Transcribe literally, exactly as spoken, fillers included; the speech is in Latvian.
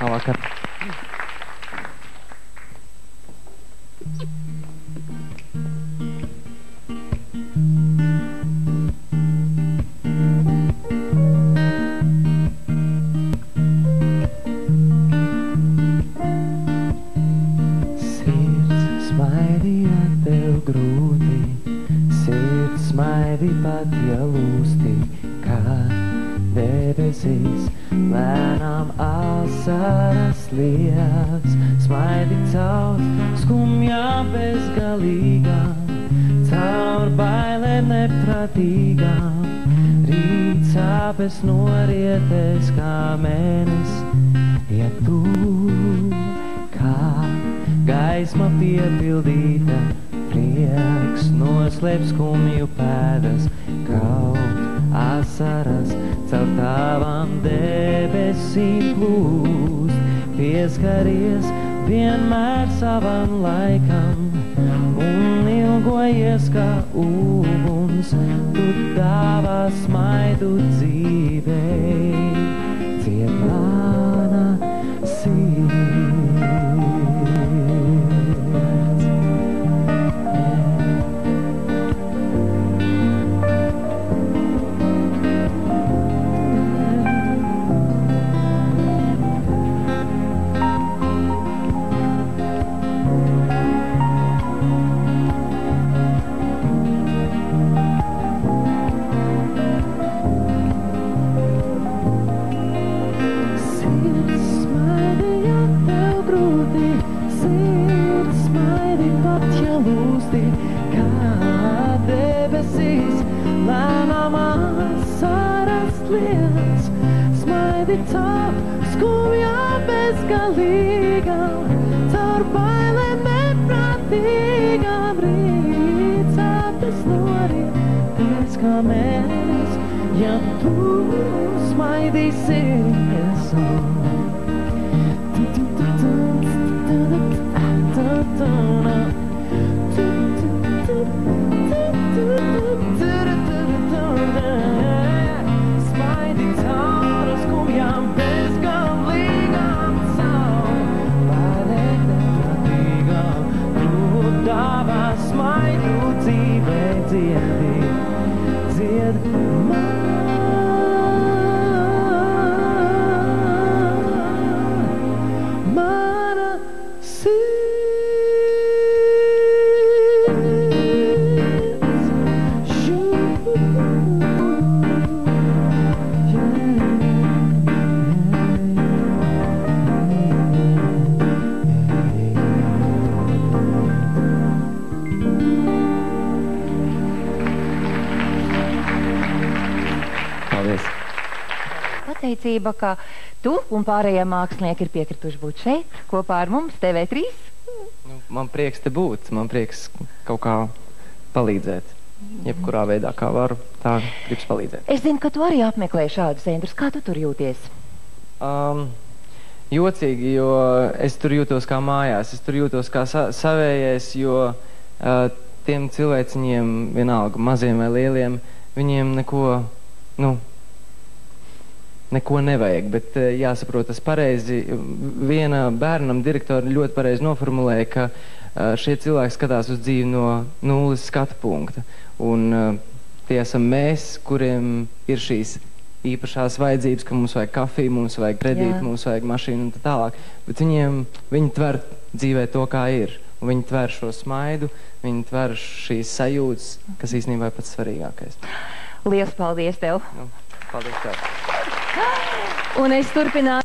Labvakar. Sirds smaidīja tev grūti, sirds smaidi pat ja lūsti, kā debesīs lēnām asaras liels. Smaidi caur skumjām bezgalīgām, caur bailēm nepratīgām. Rīt sāpes norietēs kā mēnes, ja tu kā gaisma piepildīta, prieks noslēp skumju pēdas, kaut asaras caur tavām debesīm plūst. Pieskaries vienmēr savam laikam un ilgojies kā uguns, tu dāvā smaidu dzīvei, ciet mana sirds. Smaidi caur skumjām bezgalīgām, caur bailēm nepratīgām. Rīt sāpes norietēs kā mēnes, ja tu smaidīsies. Pateicība, ka tu un pārējie mākslinieki ir piekrituši būt šeit kopā ar mums, T V trīs. Nu, man prieks te būt, man prieks kaut kā palīdzēt. Jebkurā veidā, kā varu, tā gribas palīdzēt. Es zinu, ka tu arī apmeklē šādus centrus. Kā tu tur jūties? Um, jocīgi, jo es tur jūtos kā mājās, es tur jūtos kā sa savējais, jo uh, tiem cilvēciņiem, vienalga, maziem vai lieliem, viņiem neko, nu, neko nevajag, bet jāsaprot tas pareizi. Viena bērnam direktora ļoti pareizi noformulēja, ka šie cilvēki skatās uz dzīvi no nulles skatu punkta. Un tie esam mēs, kuriem ir šīs īpašās vajadzības, ka mums vajag kafiju, mums vajag kredītu, Jā. Mums vajag mašīnu un tā tālāk. Bet viņiem, viņi tver dzīvē to, kā ir. Un viņi tver šo smaidu, viņi tver šīs sajūtas, kas īstenībā ir pats svarīgākais. Liels paldies tev! Nu, paldies tev! Un es turpināšu.